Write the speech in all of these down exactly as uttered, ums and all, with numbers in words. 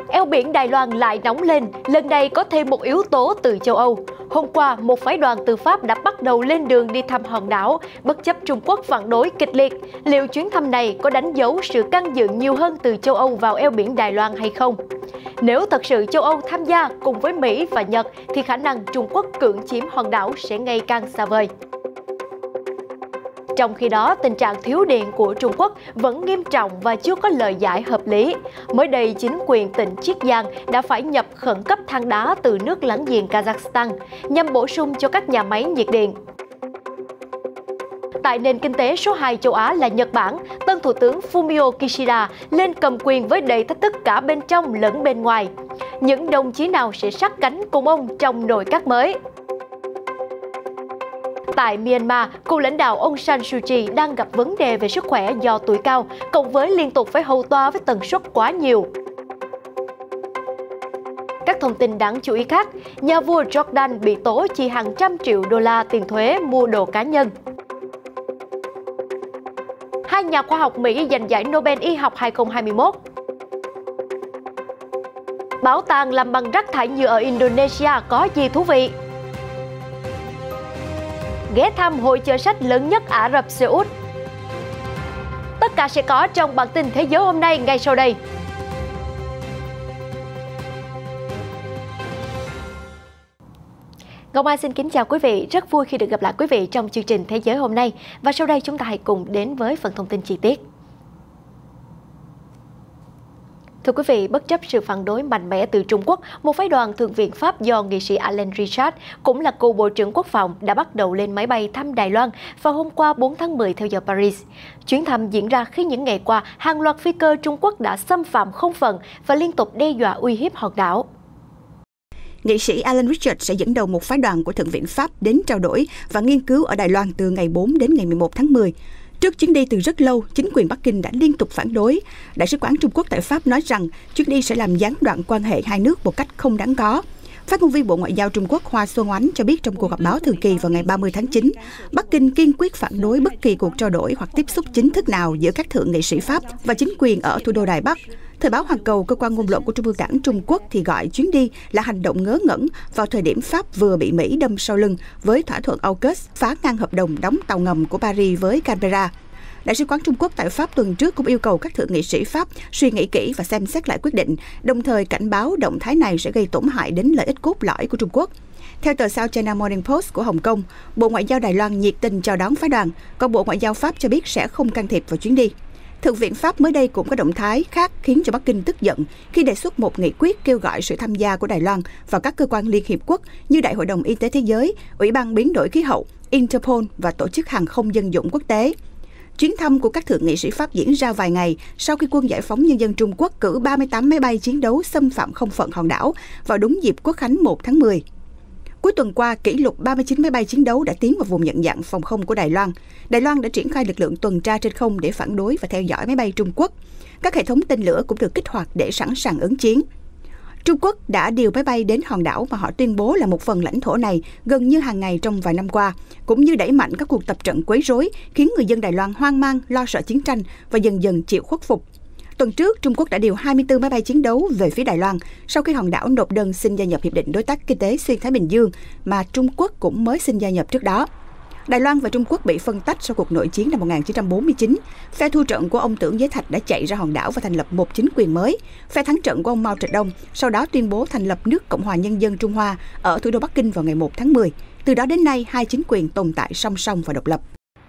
eo biển Đài Loan lại nóng lên, lần này có thêm một yếu tố từ châu Âu. Hôm qua, một phái đoàn từ Pháp đã bắt đầu lên đường đi thăm hòn đảo, bất chấp Trung Quốc phản đối kịch liệt. Liệu chuyến thăm này có đánh dấu sự can dự nhiều hơn từ châu Âu vào eo biển Đài Loan hay không? Nếu thật sự châu Âu tham gia cùng với Mỹ và Nhật, thì khả năng Trung Quốc cưỡng chiếm hòn đảo sẽ ngày càng xa vời. Trong khi đó, tình trạng thiếu điện của Trung Quốc vẫn nghiêm trọng và chưa có lời giải hợp lý. Mới đây, chính quyền tỉnh Chiết Giang đã phải nhập khẩn cấp than đá từ nước láng giềng Kazakhstan nhằm bổ sung cho các nhà máy nhiệt điện. Tại nền kinh tế số hai châu Á là Nhật Bản, tân Thủ tướng Fumio Kishida lên cầm quyền với đầy thách thức cả bên trong lẫn bên ngoài. Những đồng chí nào sẽ sát cánh cùng ông trong nội các mới? Tại Myanmar, cựu lãnh đạo Aung San Suu Kyi đang gặp vấn đề về sức khỏe do tuổi cao, cộng với liên tục phải hầu tòa với tần suất quá nhiều. Các thông tin đáng chú ý khác, nhà vua Jordan bị tố chi hàng trăm triệu đô la tiền thuế mua đồ cá nhân. Hai nhà khoa học Mỹ giành giải Nobel y học hai không hai mốt. Bảo tàng làm bằng rác thải nhựa ở Indonesia có gì thú vị? Ghé thăm hội chợ sách lớn nhất Ả Rập Xê Út. Tất cả sẽ có trong bản tin Thế giới hôm nay ngay sau đây. Ngọc Mai xin kính chào quý vị, rất vui khi được gặp lại quý vị trong chương trình Thế giới hôm nay. Và sau đây chúng ta hãy cùng đến với phần thông tin chi tiết. Thưa quý vị, bất chấp sự phản đối mạnh mẽ từ Trung Quốc, một phái đoàn Thượng viện Pháp do nghị sĩ Alain Richard, cũng là cựu Bộ trưởng Quốc phòng, đã bắt đầu lên máy bay thăm Đài Loan vào hôm qua bốn tháng mười theo giờ Paris. Chuyến thăm diễn ra khi những ngày qua, hàng loạt phi cơ Trung Quốc đã xâm phạm không phận và liên tục đe dọa uy hiếp hòn đảo. Nghị sĩ Alain Richard sẽ dẫn đầu một phái đoàn của Thượng viện Pháp đến trao đổi và nghiên cứu ở Đài Loan từ ngày bốn đến ngày mười một tháng mười. Trước chuyến đi từ rất lâu, chính quyền Bắc Kinh đã liên tục phản đối. Đại sứ quán Trung Quốc tại Pháp nói rằng chuyến đi sẽ làm gián đoạn quan hệ hai nước một cách không đáng có. Phát ngôn viên Bộ Ngoại giao Trung Quốc Hoa Xuân Oánh cho biết trong cuộc họp báo thường kỳ vào ngày ba mươi tháng chín, Bắc Kinh kiên quyết phản đối bất kỳ cuộc trao đổi hoặc tiếp xúc chính thức nào giữa các thượng nghị sĩ Pháp và chính quyền ở thủ đô Đài Bắc. Thời báo Hoàn Cầu, cơ quan ngôn luận của Trung ương Đảng Trung Quốc thì gọi chuyến đi là hành động ngớ ngẩn vào thời điểm Pháp vừa bị Mỹ đâm sau lưng với thỏa thuận AUKUS phá ngang hợp đồng đóng tàu ngầm của Paris với Canberra. Đại sứ quán Trung Quốc tại Pháp tuần trước cũng yêu cầu các thượng nghị sĩ Pháp suy nghĩ kỹ và xem xét lại quyết định, đồng thời cảnh báo động thái này sẽ gây tổn hại đến lợi ích cốt lõi của Trung Quốc. Theo tờ South China Morning Post của Hồng Kông, Bộ Ngoại giao Đài Loan nhiệt tình chào đón phái đoàn, còn Bộ Ngoại giao Pháp cho biết sẽ không can thiệp vào chuyến đi. Thượng viện Pháp mới đây cũng có động thái khác khiến cho Bắc Kinh tức giận khi đề xuất một nghị quyết kêu gọi sự tham gia của Đài Loan vào các cơ quan Liên Hiệp Quốc như Đại hội đồng Y tế Thế giới, Ủy ban biến đổi khí hậu, Interpol và Tổ chức Hàng không Dân dụng Quốc tế. Chuyến thăm của các thượng nghị sĩ Pháp diễn ra vài ngày sau khi Quân Giải phóng Nhân dân Trung Quốc cử ba mươi tám máy bay chiến đấu xâm phạm không phận hòn đảo vào đúng dịp Quốc khánh một tháng mười. Cuối tuần qua, kỷ lục ba mươi chín máy bay chiến đấu đã tiến vào vùng nhận dạng phòng không của Đài Loan. Đài Loan đã triển khai lực lượng tuần tra trên không để phản đối và theo dõi máy bay Trung Quốc. Các hệ thống tên lửa cũng được kích hoạt để sẵn sàng ứng chiến. Trung Quốc đã điều máy bay đến hòn đảo mà họ tuyên bố là một phần lãnh thổ này gần như hàng ngày trong vài năm qua, cũng như đẩy mạnh các cuộc tập trận quấy rối, khiến người dân Đài Loan hoang mang, lo sợ chiến tranh và dần dần chịu khuất phục. Tuần trước, Trung Quốc đã điều hai mươi tư máy bay chiến đấu về phía Đài Loan sau khi hòn đảo nộp đơn xin gia nhập Hiệp định Đối tác Kinh tế Xuyên Thái Bình Dương mà Trung Quốc cũng mới xin gia nhập trước đó. Đài Loan và Trung Quốc bị phân tách sau cuộc nội chiến năm một nghìn chín trăm bốn mươi chín. Phe thua trận của ông Tưởng Giới Thạch đã chạy ra hòn đảo và thành lập một chính quyền mới. Phe thắng trận của ông Mao Trạch Đông sau đó tuyên bố thành lập nước Cộng hòa Nhân dân Trung Hoa ở thủ đô Bắc Kinh vào ngày một tháng mười. Từ đó đến nay, hai chính quyền tồn tại song song và độc lập.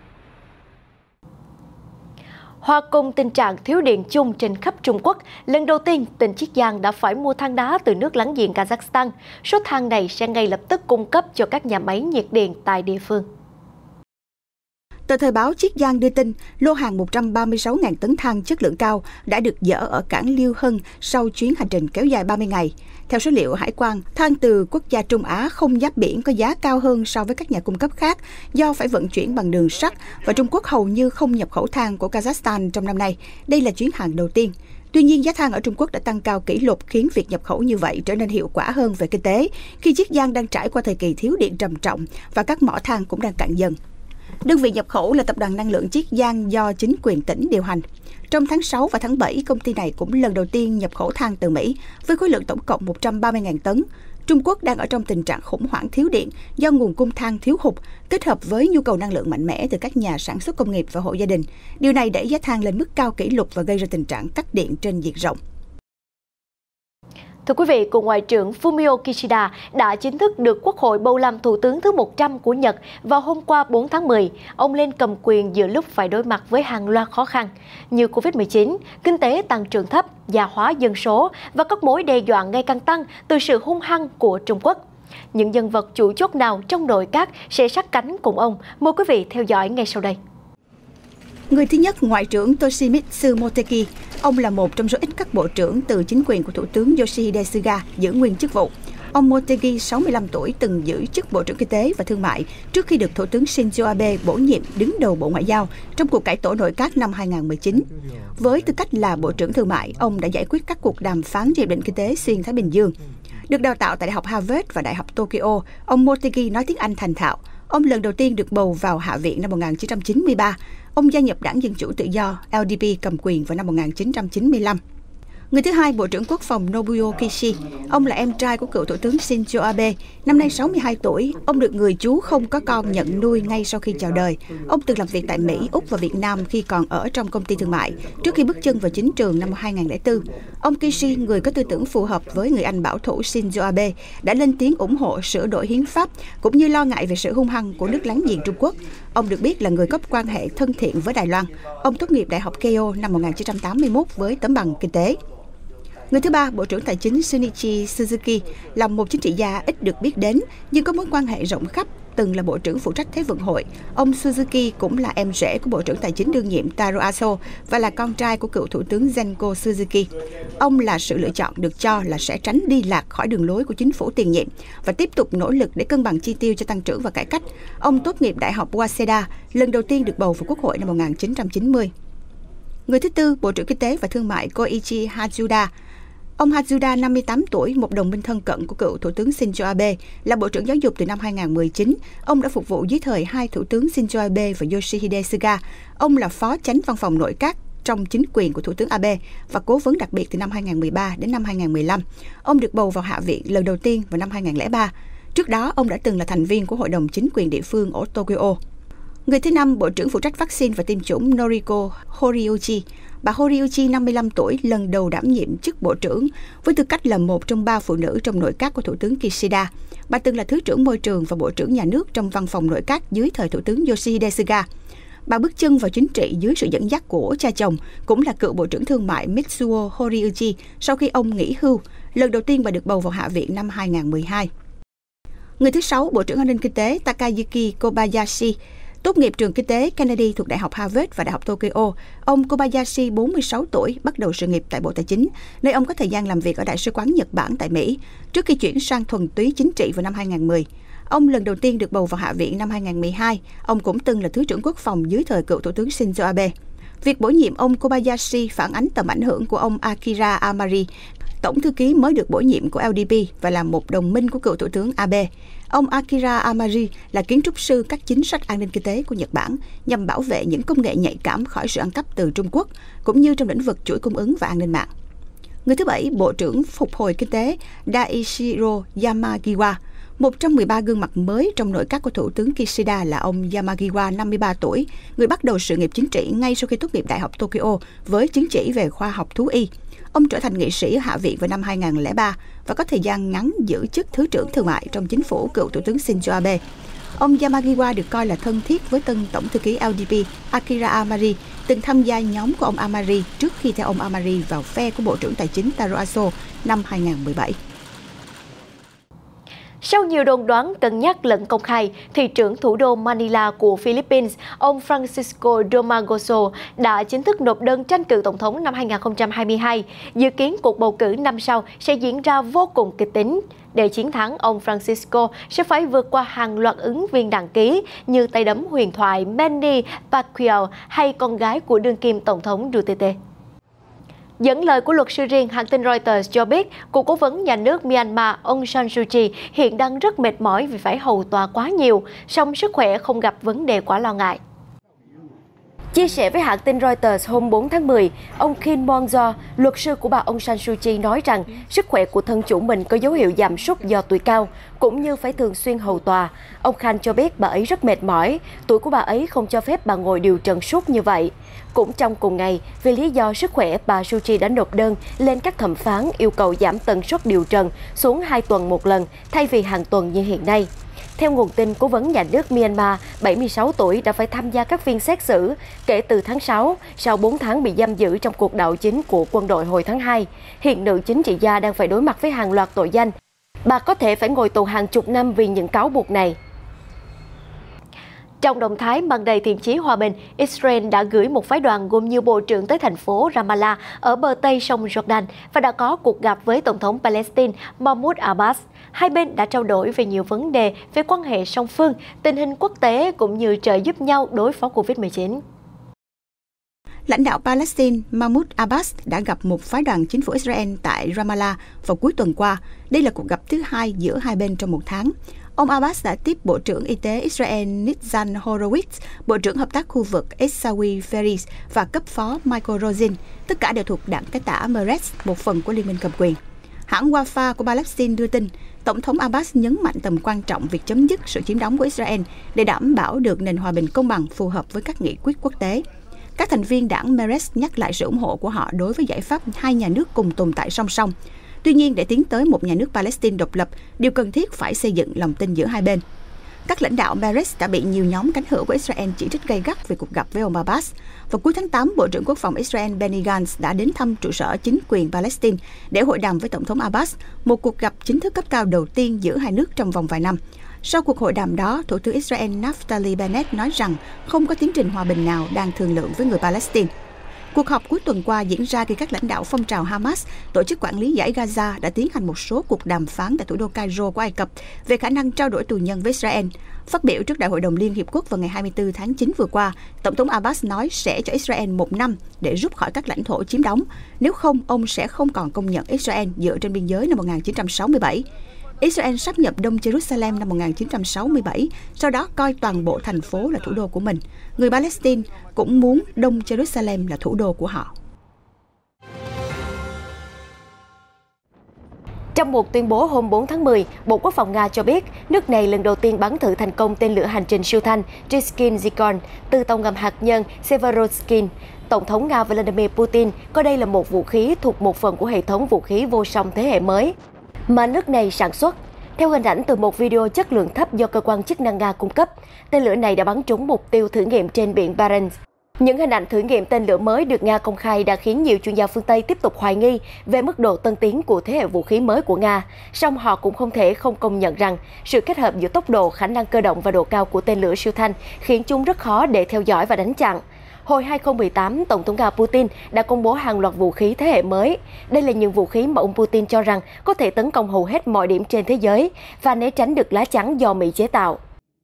Hòa cùng tình trạng thiếu điện chung trên khắp Trung Quốc, lần đầu tiên tỉnh Chiết Giang đã phải mua than đá từ nước láng giềng Kazakhstan. Số than này sẽ ngay lập tức cung cấp cho các nhà máy nhiệt điện tại địa phương. Tờ Thời báo Chiết Giang đưa tin, lô hàng một trăm ba mươi sáu nghìn tấn than chất lượng cao đã được dỡ ở cảng Liêu Hân sau chuyến hành trình kéo dài ba mươi ngày. Theo số liệu hải quan, than từ quốc gia Trung Á không giáp biển có giá cao hơn so với các nhà cung cấp khác do phải vận chuyển bằng đường sắt và Trung Quốc hầu như không nhập khẩu than của Kazakhstan trong năm nay. Đây là chuyến hàng đầu tiên. Tuy nhiên, giá than ở Trung Quốc đã tăng cao kỷ lục khiến việc nhập khẩu như vậy trở nên hiệu quả hơn về kinh tế khi Chiết Giang đang trải qua thời kỳ thiếu điện trầm trọng và các mỏ than cũng đang cạn dần. Đơn vị nhập khẩu là tập đoàn năng lượng Chiết Giang do chính quyền tỉnh điều hành. Trong tháng sáu và tháng bảy, công ty này cũng lần đầu tiên nhập khẩu than từ Mỹ với khối lượng tổng cộng một trăm ba mươi nghìn tấn. Trung Quốc đang ở trong tình trạng khủng hoảng thiếu điện do nguồn cung than thiếu hụt, kết hợp với nhu cầu năng lượng mạnh mẽ từ các nhà sản xuất công nghiệp và hộ gia đình. Điều này đẩy giá than lên mức cao kỷ lục và gây ra tình trạng cắt điện trên diện rộng. Thưa quý vị, cựu Ngoại trưởng Fumio Kishida đã chính thức được Quốc hội bầu làm Thủ tướng thứ một trăm của Nhật vào hôm qua bốn tháng mười. Ông lên cầm quyền giữa lúc phải đối mặt với hàng loạt khó khăn như Covid mười chín, kinh tế tăng trưởng thấp, già hóa dân số và các mối đe dọa ngày càng tăng từ sự hung hăng của Trung Quốc. Những nhân vật chủ chốt nào trong nội các sẽ sát cánh cùng ông? Mời quý vị theo dõi ngay sau đây. Người thứ nhất, Ngoại trưởng Toshimitsu Motegi. Ông là một trong số ít các bộ trưởng từ chính quyền của Thủ tướng Yoshihide Suga giữ nguyên chức vụ. Ông Motegi, sáu mươi lăm tuổi, từng giữ chức Bộ trưởng Kinh tế và Thương mại trước khi được Thủ tướng Shinzo Abe bổ nhiệm đứng đầu Bộ Ngoại giao trong cuộc cải tổ nội các năm hai nghìn không trăm mười chín. Với tư cách là Bộ trưởng Thương mại, ông đã giải quyết các cuộc đàm phán hiệp định kinh tế xuyên Thái Bình Dương. Được đào tạo tại Đại học Harvard và Đại học Tokyo, ông Motegi nói tiếng Anh thành thạo. Ông lần đầu tiên được bầu vào Hạ viện năm một nghìn chín trăm chín mươi ba. Ông gia nhập Đảng Dân Chủ Tự do L D P cầm quyền vào năm một nghìn chín trăm chín mươi lăm. Người thứ hai, Bộ trưởng Quốc phòng Nobuo Kishi. Ông là em trai của cựu Thủ tướng Shinzo Abe. Năm nay sáu mươi hai tuổi, ông được người chú không có con nhận nuôi ngay sau khi chào đời. Ông từng làm việc tại Mỹ, Úc và Việt Nam khi còn ở trong công ty thương mại, trước khi bước chân vào chính trường năm hai nghìn không trăm lẻ bốn. Ông Kishi, người có tư tưởng phù hợp với người Anh bảo thủ Shinzo Abe, đã lên tiếng ủng hộ sửa đổi hiến pháp, cũng như lo ngại về sự hung hăng của nước láng giềng Trung Quốc. Ông được biết là người có quan hệ thân thiện với Đài Loan. Ông tốt nghiệp Đại học Keio năm một nghìn chín trăm tám mươi mốt với tấm bằng kinh tế. Người thứ ba, Bộ trưởng Tài chính Shinichi Suzuki, là một chính trị gia ít được biết đến nhưng có mối quan hệ rộng khắp, từng là Bộ trưởng phụ trách Thế vận hội. Ông Suzuki cũng là em rể của Bộ trưởng Tài chính đương nhiệm Taro Aso và là con trai của cựu Thủ tướng Zenko Suzuki. Ông là sự lựa chọn được cho là sẽ tránh đi lạc khỏi đường lối của chính phủ tiền nhiệm và tiếp tục nỗ lực để cân bằng chi tiêu cho tăng trưởng và cải cách. Ông tốt nghiệp Đại học Waseda, lần đầu tiên được bầu vào Quốc hội năm một nghìn chín trăm chín mươi. Người thứ tư, Bộ trưởng Kinh tế và Thương mại Koichi Hatsuda. Ông Hatsuda, năm mươi tám tuổi, một đồng minh thân cận của cựu Thủ tướng Shinzo Abe, là Bộ trưởng Giáo dục từ năm hai nghìn không trăm mười chín. Ông đã phục vụ dưới thời hai Thủ tướng Shinzo Abe và Yoshihide Suga. Ông là Phó Chánh Văn phòng Nội các trong chính quyền của Thủ tướng Abe và cố vấn đặc biệt từ năm hai nghìn không trăm mười ba đến năm hai nghìn không trăm mười lăm. Ông được bầu vào Hạ viện lần đầu tiên vào năm hai nghìn không trăm lẻ ba. Trước đó, ông đã từng là thành viên của Hội đồng Chính quyền địa phương ở Tokyo. Người thứ năm, Bộ trưởng phụ trách vaccine và tiêm chủng Noriko Horiuchi. Bà Horiuchi, năm mươi lăm tuổi, lần đầu đảm nhiệm chức bộ trưởng với tư cách là một trong ba phụ nữ trong nội các của Thủ tướng Kishida. Bà từng là Thứ trưởng Môi trường và Bộ trưởng Nhà nước trong văn phòng nội các dưới thời Thủ tướng Yoshihide Suga. Bà bước chân vào chính trị dưới sự dẫn dắt của cha chồng, cũng là cựu Bộ trưởng Thương mại Mitsuo Horiuchi sau khi ông nghỉ hưu. Lần đầu tiên bà được bầu vào Hạ viện năm hai nghìn không trăm mười hai. Người thứ sáu, Bộ trưởng An ninh Kinh tế Takayuki Kobayashi. Tốt nghiệp trường kinh tế Kennedy thuộc Đại học Harvard và Đại học Tokyo, ông Kobayashi, bốn mươi sáu tuổi, bắt đầu sự nghiệp tại Bộ Tài chính, nơi ông có thời gian làm việc ở Đại sứ quán Nhật Bản tại Mỹ, trước khi chuyển sang thuần túy chính trị vào năm hai nghìn không trăm mười. Ông lần đầu tiên được bầu vào Hạ viện năm hai nghìn không trăm mười hai. Ông cũng từng là Thứ trưởng Quốc phòng dưới thời cựu Thủ tướng Shinzo Abe. Việc bổ nhiệm ông Kobayashi phản ánh tầm ảnh hưởng của ông Akira Amari, tổng thư ký mới được bổ nhiệm của L D P và là một đồng minh của cựu Thủ tướng Abe. Ông Akira Amari là kiến trúc sư các chính sách an ninh kinh tế của Nhật Bản nhằm bảo vệ những công nghệ nhạy cảm khỏi sự ăn cắp từ Trung Quốc, cũng như trong lĩnh vực chuỗi cung ứng và an ninh mạng. Người thứ bảy, Bộ trưởng Phục hồi Kinh tế Daishiro Yamagiwa. Một trong mười ba gương mặt mới trong nội các của Thủ tướng Kishida là ông Yamagiwa, năm mươi ba tuổi, người bắt đầu sự nghiệp chính trị ngay sau khi tốt nghiệp Đại học Tokyo với chứng chỉ về khoa học thú y. Ông trở thành nghị sĩ ở Hạ viện vào năm hai nghìn không trăm lẻ ba và có thời gian ngắn giữ chức Thứ trưởng Thương mại trong chính phủ cựu Thủ tướng Shinzo Abe. Ông Yamagiwa được coi là thân thiết với tân Tổng thư ký L D P Akira Amari, từng tham gia nhóm của ông Amari trước khi theo ông Amari vào phe của Bộ trưởng Tài chính Taro Aso năm hai nghìn không trăm mười bảy. Sau nhiều đồn đoán cân nhắc lẫn công khai, thị trưởng thủ đô Manila của Philippines, ông Francisco Dumagoso đã chính thức nộp đơn tranh cử tổng thống năm hai nghìn không trăm hai mươi hai. Dự kiến cuộc bầu cử năm sau sẽ diễn ra vô cùng kịch tính. Để chiến thắng, ông Francisco sẽ phải vượt qua hàng loạt ứng viên đăng ký như tay đấm huyền thoại Manny Pacquiao hay con gái của đương kim tổng thống Duterte. Dẫn lời của luật sư riêng, hãng tin Reuters cho biết, cựu cố vấn nhà nước Myanmar Aung San Suu Kyi hiện đang rất mệt mỏi vì phải hầu tòa quá nhiều, song sức khỏe không gặp vấn đề quá lo ngại. Chia sẻ với hãng tin Reuters hôm bốn tháng mười, ông Kim Mong-jo, luật sư của bà Aung San Suu Kyi nói rằng sức khỏe của thân chủ mình có dấu hiệu giảm sút do tuổi cao, cũng như phải thường xuyên hầu tòa. Ông Khan cho biết bà ấy rất mệt mỏi, tuổi của bà ấy không cho phép bà ngồi điều trần suốt như vậy. Cũng trong cùng ngày, vì lý do sức khỏe, bà Suu Kyi đã nộp đơn lên các thẩm phán yêu cầu giảm tần suất điều trần xuống hai tuần một lần thay vì hàng tuần như hiện nay. Theo nguồn tin, cố vấn nhà nước Myanmar, bảy mươi sáu tuổi, đã phải tham gia các phiên xét xử kể từ tháng sáu, sau bốn tháng bị giam giữ trong cuộc đảo chính của quân đội hồi tháng hai. Hiện nữ chính trị gia đang phải đối mặt với hàng loạt tội danh. Bà có thể phải ngồi tù hàng chục năm vì những cáo buộc này. Trong động thái mang đầy thiện chí hòa bình, Israel đã gửi một phái đoàn gồm nhiều bộ trưởng tới thành phố Ramallah ở bờ Tây sông Jordan và đã có cuộc gặp với Tổng thống Palestine Mahmoud Abbas. Hai bên đã trao đổi về nhiều vấn đề về quan hệ song phương, tình hình quốc tế cũng như trợ giúp nhau đối phó Covid mười chín. Lãnh đạo Palestine Mahmoud Abbas đã gặp một phái đoàn chính phủ Israel tại Ramallah vào cuối tuần qua. Đây là cuộc gặp thứ hai giữa hai bên trong một tháng. Ông Abbas đã tiếp Bộ trưởng Y tế Israel Nitzan Horowitz, Bộ trưởng Hợp tác khu vực Esawi Ferris và cấp phó Michael Rosin, tất cả đều thuộc đảng cai tả Meretz, một phần của Liên minh cầm quyền. Hãng Wafa của Palestine đưa tin, Tổng thống Abbas nhấn mạnh tầm quan trọng việc chấm dứt sự chiếm đóng của Israel để đảm bảo được nền hòa bình công bằng phù hợp với các nghị quyết quốc tế. Các thành viên đảng Meretz nhắc lại sự ủng hộ của họ đối với giải pháp hai nhà nước cùng tồn tại song song. Tuy nhiên, để tiến tới một nhà nước Palestine độc lập, điều cần thiết phải xây dựng lòng tin giữa hai bên. Các lãnh đạo Meretz đã bị nhiều nhóm cánh hữu của Israel chỉ trích gay gắt về cuộc gặp với ông Abbas. Vào cuối tháng tám, Bộ trưởng Quốc phòng Israel Benny Gantz đã đến thăm trụ sở chính quyền Palestine để hội đàm với Tổng thống Abbas, một cuộc gặp chính thức cấp cao đầu tiên giữa hai nước trong vòng vài năm. Sau cuộc hội đàm đó, Thủ tướng Israel Naftali Bennett nói rằng không có tiến trình hòa bình nào đang thương lượng với người Palestine. Cuộc họp cuối tuần qua diễn ra khi các lãnh đạo phong trào Hamas, tổ chức quản lý giải Gaza, đã tiến hành một số cuộc đàm phán tại thủ đô Cairo của Ai Cập về khả năng trao đổi tù nhân với Israel. Phát biểu trước Đại hội đồng Liên Hiệp Quốc vào ngày hai mươi tư tháng chín vừa qua, Tổng thống Abbas nói sẽ cho Israel một năm để rút khỏi các lãnh thổ chiếm đóng. Nếu không, ông sẽ không còn công nhận Israel dựa trên biên giới năm một nghìn chín trăm sáu mươi bảy. Israel sáp nhập Đông Jerusalem năm một nghìn chín trăm sáu mươi bảy, sau đó coi toàn bộ thành phố là thủ đô của mình. Người Palestine cũng muốn Đông Jerusalem là thủ đô của họ. Trong một tuyên bố hôm bốn tháng mười, Bộ Quốc phòng Nga cho biết nước này lần đầu tiên bắn thử thành công tên lửa hành trình siêu thanh Triskin Zircon từ tàu ngầm hạt nhân Severodskyn. Tổng thống Nga Vladimir Putin coi đây là một vũ khí thuộc một phần của hệ thống vũ khí vô song thế hệ mới mà nước này sản xuất. Theo hình ảnh từ một video chất lượng thấp do cơ quan chức năng Nga cung cấp, tên lửa này đã bắn trúng mục tiêu thử nghiệm trên biển Barents. Những hình ảnh thử nghiệm tên lửa mới được Nga công khai đã khiến nhiều chuyên gia phương Tây tiếp tục hoài nghi về mức độ tân tiến của thế hệ vũ khí mới của Nga. Song họ cũng không thể không công nhận rằng sự kết hợp giữa tốc độ, khả năng cơ động và độ cao của tên lửa siêu thanh khiến chúng rất khó để theo dõi và đánh chặn. Hồi hai không một tám, Tổng thống Nga Putin đã công bố hàng loạt vũ khí thế hệ mới. Đây là những vũ khí mà ông Putin cho rằng có thể tấn công hầu hết mọi điểm trên thế giới và né tránh được lá chắn do Mỹ chế tạo.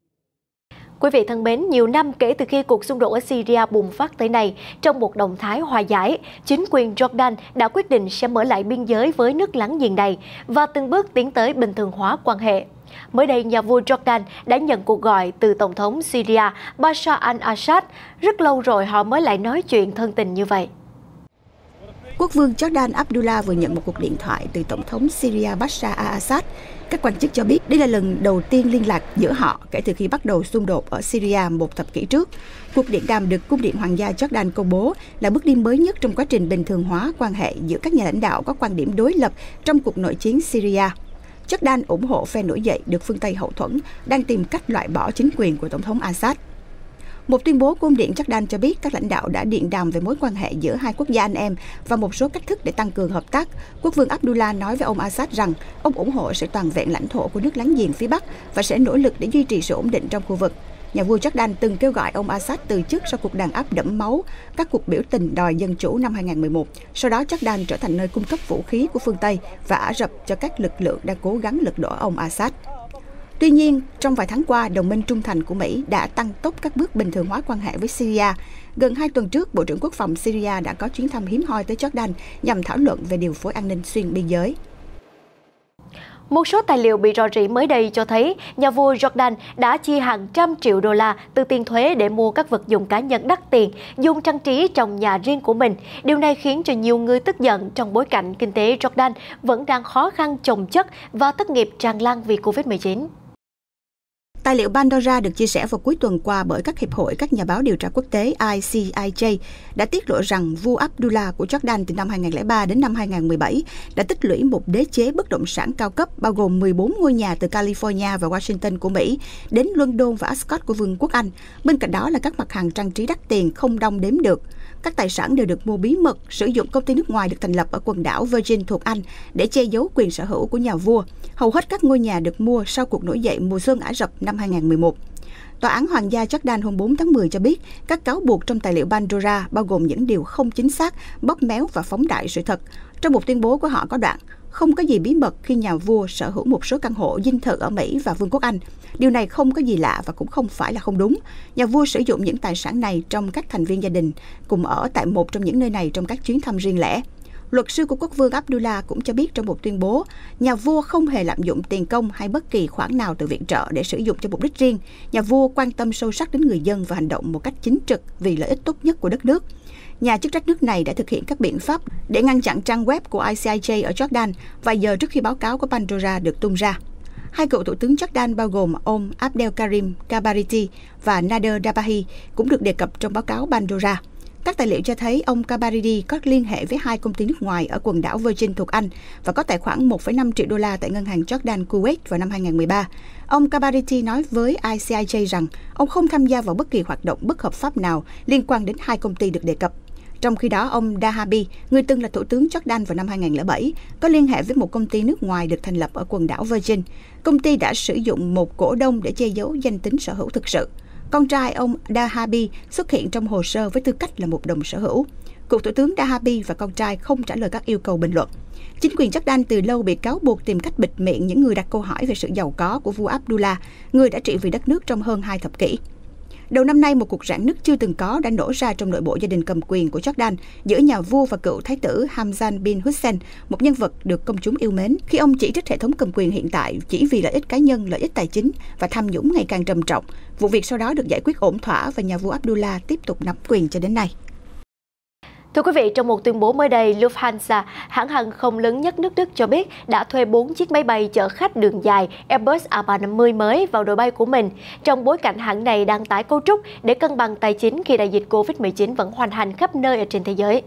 Quý vị thân mến, nhiều năm kể từ khi cuộc xung đột ở Syria bùng phát tới nay, trong một động thái hòa giải, chính quyền Jordan đã quyết định sẽ mở lại biên giới với nước láng giềng này và từng bước tiến tới bình thường hóa quan hệ. Mới đây, nhà vua Jordan đã nhận cuộc gọi từ Tổng thống Syria Bashar al-Assad. Rất lâu rồi họ mới lại nói chuyện thân tình như vậy. Quốc vương Jordan Abdullah vừa nhận một cuộc điện thoại từ Tổng thống Syria Bashar al-Assad. Các quan chức cho biết đây là lần đầu tiên liên lạc giữa họ kể từ khi bắt đầu xung đột ở Syria một thập kỷ trước. Cuộc điện đàm được Cung điện Hoàng gia Jordan công bố là bước đi mới nhất trong quá trình bình thường hóa quan hệ giữa các nhà lãnh đạo có quan điểm đối lập trong cuộc nội chiến Syria. Jordan ủng hộ phe nổi dậy được phương Tây hậu thuẫn, đang tìm cách loại bỏ chính quyền của Tổng thống Assad. Một tuyên bố của Cung điện Jordan cho biết các lãnh đạo đã điện đàm về mối quan hệ giữa hai quốc gia anh em và một số cách thức để tăng cường hợp tác. Quốc vương Abdullah nói với ông Assad rằng ông ủng hộ sự toàn vẹn lãnh thổ của nước láng giềng phía Bắc và sẽ nỗ lực để duy trì sự ổn định trong khu vực. Nhà vua Jordan từng kêu gọi ông Assad từ chức sau cuộc đàn áp đẫm máu các cuộc biểu tình đòi dân chủ năm hai không một một. Sau đó Jordan trở thành nơi cung cấp vũ khí của phương Tây và Ả Rập cho các lực lượng đang cố gắng lật đổ ông Assad. Tuy nhiên, trong vài tháng qua, đồng minh trung thành của Mỹ đã tăng tốc các bước bình thường hóa quan hệ với Syria. Gần hai tuần trước, Bộ trưởng Quốc phòng Syria đã có chuyến thăm hiếm hoi tới Jordan nhằm thảo luận về điều phối an ninh xuyên biên giới. Một số tài liệu bị rò rỉ mới đây cho thấy nhà vua Jordan đã chi hàng trăm triệu đô la từ tiền thuế để mua các vật dụng cá nhân đắt tiền, dùng trang trí trong nhà riêng của mình. Điều này khiến cho nhiều người tức giận trong bối cảnh kinh tế Jordan vẫn đang khó khăn chồng chất và thất nghiệp tràn lan vì Covid mười chín. Tài liệu Pandora được chia sẻ vào cuối tuần qua bởi các hiệp hội các nhà báo điều tra quốc tế I C I J đã tiết lộ rằng vua Abdullah của Jordan từ năm hai nghìn không trăm lẻ ba đến năm hai nghìn không trăm mười bảy đã tích lũy một đế chế bất động sản cao cấp bao gồm mười bốn ngôi nhà từ California và Washington của Mỹ đến London và Ascot của Vương quốc Anh. Bên cạnh đó là các mặt hàng trang trí đắt tiền không đong đếm được. Các tài sản đều được mua bí mật, sử dụng công ty nước ngoài được thành lập ở quần đảo Virgin thuộc Anh để che giấu quyền sở hữu của nhà vua. Hầu hết các ngôi nhà được mua sau cuộc nổi dậy mùa xuân Ả Rập năm hai nghìn không trăm mười một. Tòa án Hoàng gia Jordan hôm bốn tháng mười cho biết các cáo buộc trong tài liệu Pandora bao gồm những điều không chính xác, bóp méo và phóng đại sự thật. Trong một tuyên bố của họ có đoạn, không có gì bí mật khi nhà vua sở hữu một số căn hộ dinh thự ở Mỹ và Vương quốc Anh. Điều này không có gì lạ và cũng không phải là không đúng. Nhà vua sử dụng những tài sản này trong các thành viên gia đình, cùng ở tại một trong những nơi này trong các chuyến thăm riêng lẻ. Luật sư của quốc vương Abdullah cũng cho biết trong một tuyên bố, nhà vua không hề lạm dụng tiền công hay bất kỳ khoản nào từ viện trợ để sử dụng cho mục đích riêng. Nhà vua quan tâm sâu sắc đến người dân và hành động một cách chính trực vì lợi ích tốt nhất của đất nước. Nhà chức trách nước này đã thực hiện các biện pháp để ngăn chặn trang web của I C I J ở Jordan vài giờ trước khi báo cáo của Pandora được tung ra. Hai cựu thủ tướng Jordan bao gồm ông Abdelkarim Kabariti và Nader Dabahi cũng được đề cập trong báo cáo Pandora. Các tài liệu cho thấy ông Kabaridi có liên hệ với hai công ty nước ngoài ở quần đảo Virgin thuộc Anh và có tài khoản một phẩy năm triệu đô la tại ngân hàng Jordan Kuwait vào năm hai nghìn không trăm mười ba. Ông Kabaridi nói với I C I J rằng ông không tham gia vào bất kỳ hoạt động bất hợp pháp nào liên quan đến hai công ty được đề cập. Trong khi đó, ông Dahabi, người từng là thủ tướng Jordan vào năm hai nghìn không trăm lẻ bảy, có liên hệ với một công ty nước ngoài được thành lập ở quần đảo Virgin. Công ty đã sử dụng một cổ đông để che giấu danh tính sở hữu thực sự. Con trai ông Dahabi xuất hiện trong hồ sơ với tư cách là một đồng sở hữu. Cựu thủ tướng Dahabi và con trai không trả lời các yêu cầu bình luận. Chính quyền Jordan từ lâu bị cáo buộc tìm cách bịt miệng những người đặt câu hỏi về sự giàu có của vua Abdullah, người đã trị vì đất nước trong hơn hai thập kỷ. Đầu năm nay, một cuộc rạn nứt chưa từng có đã nổ ra trong nội bộ gia đình cầm quyền của Jordan giữa nhà vua và cựu thái tử Hamdan bin Hussein, một nhân vật được công chúng yêu mến, khi ông chỉ trích hệ thống cầm quyền hiện tại chỉ vì lợi ích cá nhân, lợi ích tài chính và tham nhũng ngày càng trầm trọng. Vụ việc sau đó được giải quyết ổn thỏa và nhà vua Abdullah tiếp tục nắm quyền cho đến nay. Thưa quý vị, trong một tuyên bố mới đây, Lufthansa, hãng hàng không lớn nhất nước Đức cho biết đã thuê bốn chiếc máy bay chở khách đường dài Airbus A ba trăm năm mươi mới vào đội bay của mình, trong bối cảnh hãng này đang tái cấu trúc để cân bằng tài chính khi đại dịch Covid mười chín vẫn hoành hành khắp nơi ở trên thế giới.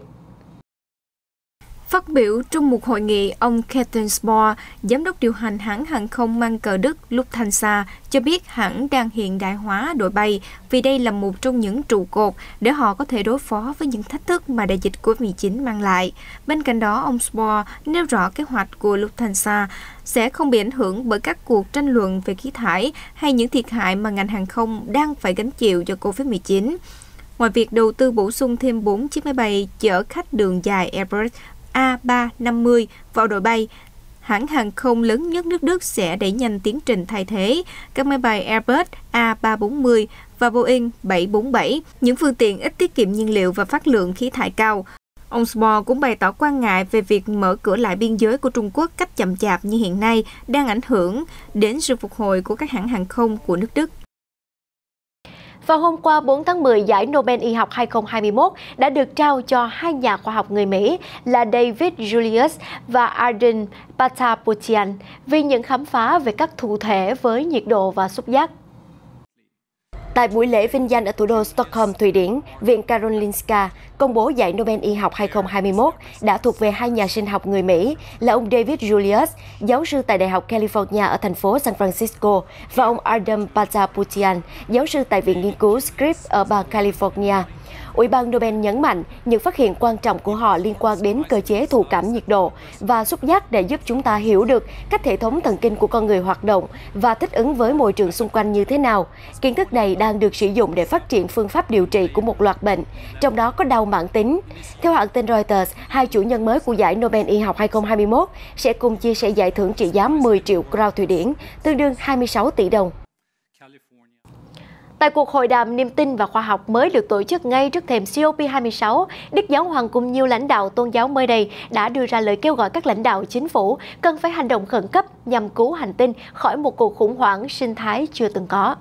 Phát biểu trong một hội nghị, ông Ketten Spohr, giám đốc điều hành hãng hàng không mang cờ Đức Lufthansa, cho biết hãng đang hiện đại hóa đội bay vì đây là một trong những trụ cột để họ có thể đối phó với những thách thức mà đại dịch Covid mười chín mang lại. Bên cạnh đó, ông Spohr nêu rõ kế hoạch của Lufthansa sẽ không bị ảnh hưởng bởi các cuộc tranh luận về khí thải hay những thiệt hại mà ngành hàng không đang phải gánh chịu do Covid mười chín. Ngoài việc đầu tư bổ sung thêm bốn chiếc máy bay chở khách đường dài Airbus A ba trăm năm mươi vào đội bay, hãng hàng không lớn nhất nước Đức sẽ đẩy nhanh tiến trình thay thế các máy bay Airbus A ba trăm bốn mươi và Boeing bảy bốn bảy, những phương tiện ít tiết kiệm nhiên liệu và phát lượng khí thải cao. Ông Spohr cũng bày tỏ quan ngại về việc mở cửa lại biên giới của Trung Quốc cách chậm chạp như hiện nay đang ảnh hưởng đến sự phục hồi của các hãng hàng không của nước Đức. Vào hôm qua bốn tháng mười, giải Nobel Y học hai không hai mốt đã được trao cho hai nhà khoa học người Mỹ là David Julius và Arden Patapoutian vì những khám phá về các thụ thể với nhiệt độ và xúc giác. Tại buổi lễ vinh danh ở thủ đô Stockholm, Thụy Điển, Viện Karolinska công bố giải Nobel Y học hai không hai mốt đã thuộc về hai nhà sinh học người Mỹ là ông David Julius, giáo sư tại Đại học California ở thành phố San Francisco, và ông Ardem Patapoutian, giáo sư tại Viện Nghiên cứu Scripps ở bang California. Ủy ban Nobel nhấn mạnh những phát hiện quan trọng của họ liên quan đến cơ chế thụ cảm nhiệt độ và xúc giác để giúp chúng ta hiểu được cách hệ thống thần kinh của con người hoạt động và thích ứng với môi trường xung quanh như thế nào. Kiến thức này đang được sử dụng để phát triển phương pháp điều trị của một loạt bệnh, trong đó có đau mãn tính. Theo hãng tin Reuters, hai chủ nhân mới của giải Nobel y học hai không hai mốt sẽ cùng chia sẻ giải thưởng trị giá mười triệu crown Thụy Điển, tương đương hai mươi sáu tỷ đồng. Tại cuộc hội đàm niềm tin và khoa học mới được tổ chức ngay trước thềm C O P hai mươi sáu, Đức Giáo hoàng cùng nhiều lãnh đạo tôn giáo mới đây đã đưa ra lời kêu gọi các lãnh đạo chính phủ cần phải hành động khẩn cấp nhằm cứu hành tinh khỏi một cuộc khủng hoảng sinh thái chưa từng có.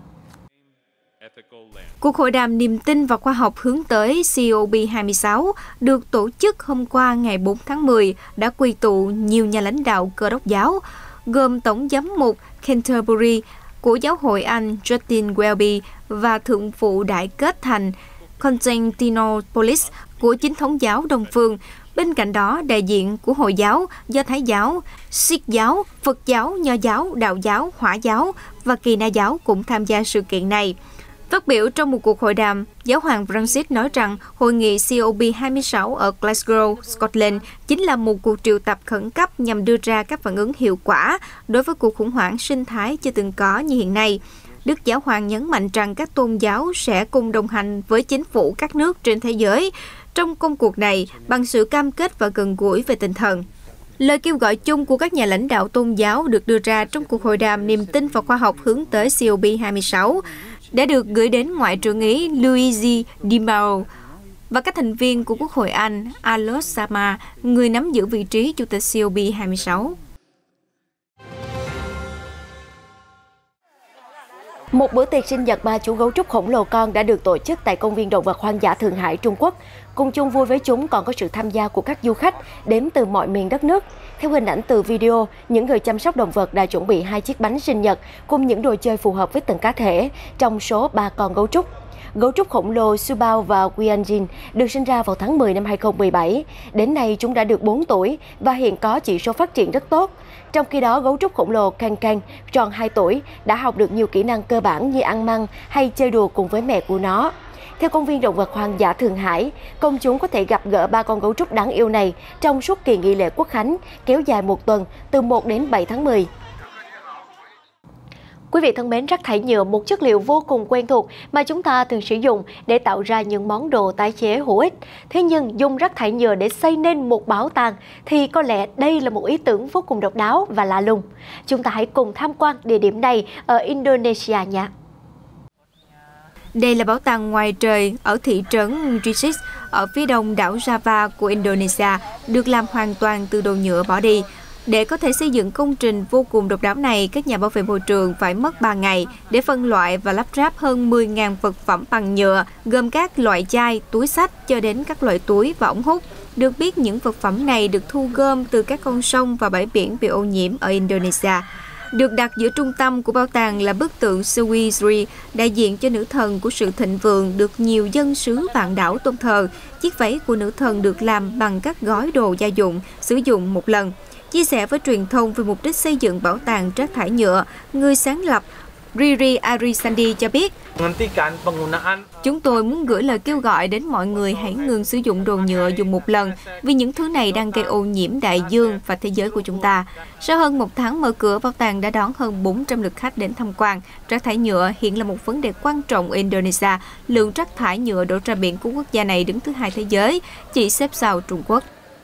Cuộc hội đàm niềm tin và khoa học hướng tới C O P hai mươi sáu được tổ chức hôm qua ngày bốn tháng mười đã quy tụ nhiều nhà lãnh đạo Cơ đốc giáo, gồm Tổng giám mục Canterbury của Giáo hội Anh Justin Welby và Thượng phụ Đại kết thành Constantinopolis của Chính thống giáo Đông phương. Bên cạnh đó, đại diện của Hồi giáo, Do Thái giáo, Sikh giáo, Phật giáo, Nho giáo, Đạo giáo, Hỏa giáo và Kỳ Na giáo cũng tham gia sự kiện này. Phát biểu trong một cuộc hội đàm, Giáo hoàng Francis nói rằng hội nghị C O P hai mươi sáu ở Glasgow, Scotland chính là một cuộc triệu tập khẩn cấp nhằm đưa ra các phản ứng hiệu quả đối với cuộc khủng hoảng sinh thái chưa từng có như hiện nay. Đức Giáo hoàng nhấn mạnh rằng các tôn giáo sẽ cùng đồng hành với chính phủ các nước trên thế giới trong công cuộc này bằng sự cam kết và gần gũi về tinh thần. Lời kêu gọi chung của các nhà lãnh đạo tôn giáo được đưa ra trong cuộc hội đàm niềm tin và khoa học hướng tới C O P hai mươi sáu đã được gửi đến Ngoại trưởng Ý Luigi Di Maio và các thành viên của Quốc hội Anh Alok Sharma, người nắm giữ vị trí Chủ tịch C O P hai mươi sáu. Một bữa tiệc sinh nhật ba chú gấu trúc khổng lồ con đã được tổ chức tại công viên động vật hoang dã Thượng Hải, Trung Quốc. Cùng chung vui với chúng còn có sự tham gia của các du khách đến từ mọi miền đất nước. Theo hình ảnh từ video, những người chăm sóc động vật đã chuẩn bị hai chiếc bánh sinh nhật cùng những đồ chơi phù hợp với từng cá thể trong số ba con gấu trúc. Gấu trúc khổng lồ Subao và Qianjin được sinh ra vào tháng mười năm hai không một bảy. Đến nay chúng đã được bốn tuổi và hiện có chỉ số phát triển rất tốt. Trong khi đó, gấu trúc khổng lồ Kang Kang tròn hai tuổi đã học được nhiều kỹ năng cơ bản như ăn măng hay chơi đùa cùng với mẹ của nó. Theo công viên động vật hoang dã Thượng Hải, công chúng có thể gặp gỡ ba con gấu trúc đáng yêu này trong suốt kỳ nghỉ lễ Quốc khánh kéo dài một tuần từ một đến bảy tháng mười. Quý vị thân mến, rác thải nhựa, một chất liệu vô cùng quen thuộc mà chúng ta thường sử dụng để tạo ra những món đồ tái chế hữu ích. Thế nhưng dùng rác thải nhựa để xây nên một bảo tàng thì có lẽ đây là một ý tưởng vô cùng độc đáo và lạ lùng. Chúng ta hãy cùng tham quan địa điểm này ở Indonesia nhé. Đây là bảo tàng ngoài trời ở thị trấn Ricis ở phía đông đảo Java của Indonesia, được làm hoàn toàn từ đồ nhựa bỏ đi. Để có thể xây dựng công trình vô cùng độc đáo này, các nhà bảo vệ môi trường phải mất ba ngày để phân loại và lắp ráp hơn mười nghìn vật phẩm bằng nhựa, gồm các loại chai, túi xách cho đến các loại túi và ống hút. Được biết, những vật phẩm này được thu gom từ các con sông và bãi biển bị ô nhiễm ở Indonesia. Được đặt giữa trung tâm của bảo tàng là bức tượng Dewi Sri, đại diện cho nữ thần của sự thịnh vượng, được nhiều dân xứ vạn đảo tôn thờ. Chiếc váy của nữ thần được làm bằng các gói đồ gia dụng, sử dụng một lần. Chia sẻ với truyền thông về mục đích xây dựng bảo tàng rác thải nhựa, người sáng lập Riri Arisandi cho biết, chúng tôi muốn gửi lời kêu gọi đến mọi người hãy ngừng sử dụng đồ nhựa dùng một lần vì những thứ này đang gây ô nhiễm đại dương và thế giới của chúng ta. Sau hơn một tháng mở cửa, bảo tàng đã đón hơn bốn trăm lượt khách đến tham quan. Rác thải nhựa hiện là một vấn đề quan trọng ở Indonesia. Lượng rác thải nhựa đổ ra biển của quốc gia này đứng thứ hai thế giới, chỉ xếp sau Trung Quốc.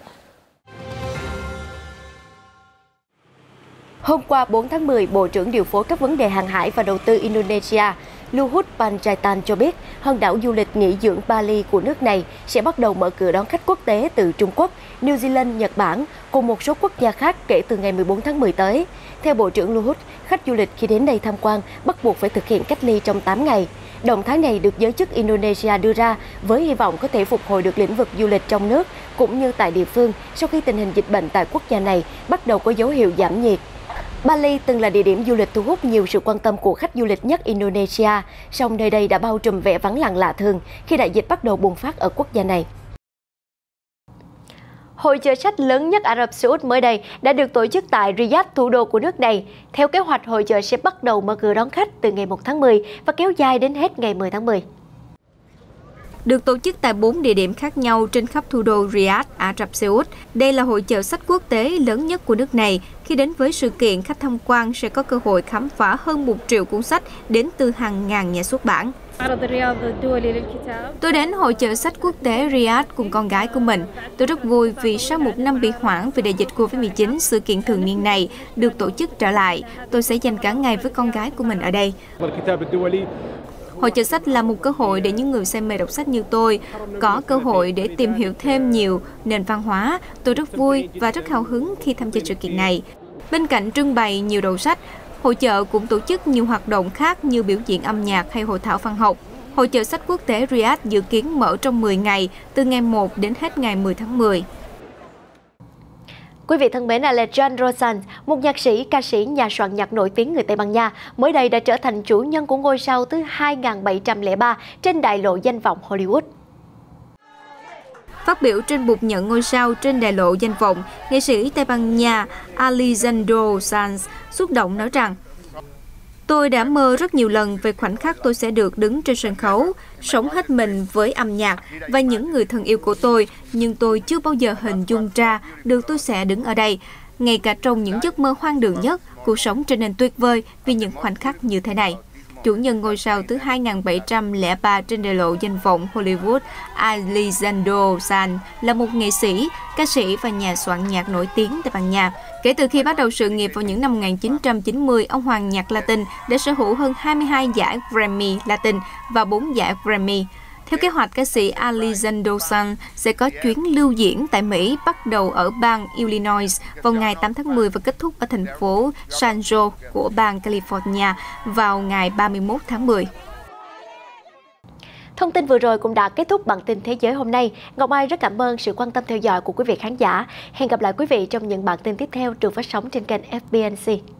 Hôm qua bốn tháng mười, Bộ trưởng điều phối các vấn đề hàng hải và đầu tư Indonesia Luhut Panjaitan cho biết hòn đảo du lịch nghỉ dưỡng Bali của nước này sẽ bắt đầu mở cửa đón khách quốc tế từ Trung Quốc, New Zealand, Nhật Bản cùng một số quốc gia khác kể từ ngày mười bốn tháng mười tới. Theo Bộ trưởng Luhut, khách du lịch khi đến đây tham quan bắt buộc phải thực hiện cách ly trong tám ngày. Động thái này được giới chức Indonesia đưa ra với hy vọng có thể phục hồi được lĩnh vực du lịch trong nước cũng như tại địa phương sau khi tình hình dịch bệnh tại quốc gia này bắt đầu có dấu hiệu giảm nhiệt. Bali từng là địa điểm du lịch thu hút nhiều sự quan tâm của khách du lịch nhất Indonesia, song nơi đây đã bao trùm vẻ vắng lặng lạ thường khi đại dịch bắt đầu bùng phát ở quốc gia này. Hội chợ sách lớn nhất Ả Rập Xê Út mới đây đã được tổ chức tại Riyadh, thủ đô của nước này. Theo kế hoạch, hội chợ sẽ bắt đầu mở cửa đón khách từ ngày một tháng mười và kéo dài đến hết ngày mười tháng mười. được tổ chức tại bốn địa điểm khác nhau trên khắp thủ đô Riyadh, Ả Rập Xê Út. Đây là hội chợ sách quốc tế lớn nhất của nước này. Khi đến với sự kiện, khách tham quan sẽ có cơ hội khám phá hơn một triệu cuốn sách đến từ hàng ngàn nhà xuất bản. Tôi đến hội chợ sách quốc tế Riyadh cùng con gái của mình. Tôi rất vui vì sau một năm bị hoãn vì đại dịch Covid mười chín, sự kiện thường niên này được tổ chức trở lại. Tôi sẽ dành cả ngày với con gái của mình ở đây. Hội chợ sách là một cơ hội để những người say mê đọc sách như tôi có cơ hội để tìm hiểu thêm nhiều nền văn hóa. Tôi rất vui và rất hào hứng khi tham gia sự kiện này. Bên cạnh trưng bày nhiều đầu sách, hội chợ cũng tổ chức nhiều hoạt động khác như biểu diễn âm nhạc hay hội thảo văn học. Hội chợ sách quốc tế Riyadh dự kiến mở trong mười ngày, từ ngày một đến hết ngày mười tháng mười. Quý vị thân mến, Alejandro Sanz, một nhạc sĩ, ca sĩ, nhà soạn nhạc nổi tiếng người Tây Ban Nha, mới đây đã trở thành chủ nhân của ngôi sao thứ hai nghìn bảy trăm lẻ ba trên đại lộ danh vọng Hollywood. Phát biểu trên bục nhận ngôi sao trên đại lộ danh vọng, nghệ sĩ Tây Ban Nha Alejandro Sanz xúc động nói rằng: "Tôi đã mơ rất nhiều lần về khoảnh khắc tôi sẽ được đứng trên sân khấu, sống hết mình với âm nhạc và những người thân yêu của tôi, nhưng tôi chưa bao giờ hình dung ra được tôi sẽ đứng ở đây. Ngay cả trong những giấc mơ hoang đường nhất, cuộc sống trở nên tuyệt vời vì những khoảnh khắc như thế này." Chủ nhân ngôi sao thứ hai nghìn bảy trăm lẻ ba trên đại lộ danh vọng Hollywood, Alejandro Sanz là một nghệ sĩ, ca sĩ và nhà soạn nhạc nổi tiếng Tây Ban Nha. Kể từ khi bắt đầu sự nghiệp vào những năm một nghìn chín trăm chín mươi, ông hoàng nhạc Latin đã sở hữu hơn hai mươi hai giải Grammy Latin và bốn giải Grammy. Theo kế hoạch, ca sĩ Alejandro Sanz sẽ có chuyến lưu diễn tại Mỹ bắt đầu ở bang Illinois vào ngày tám tháng mười và kết thúc ở thành phố San Jose của bang California vào ngày ba mươi mốt tháng mười. Thông tin vừa rồi cũng đã kết thúc bản tin Thế giới hôm nay. Ngọc Mai rất cảm ơn sự quan tâm theo dõi của quý vị khán giả. Hẹn gặp lại quý vị trong những bản tin tiếp theo được phát sóng trên kênh ép bê en xê.